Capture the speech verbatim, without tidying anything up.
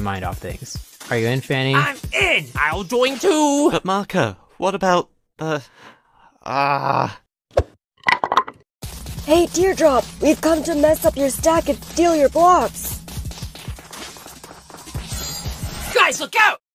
mind off things. Are you in, Fanny? I'm in! I'll join too! But Marco, what about the... Ah... Hey, Teardrop! We've come to mess up your stack and steal your blocks! Guys, look out!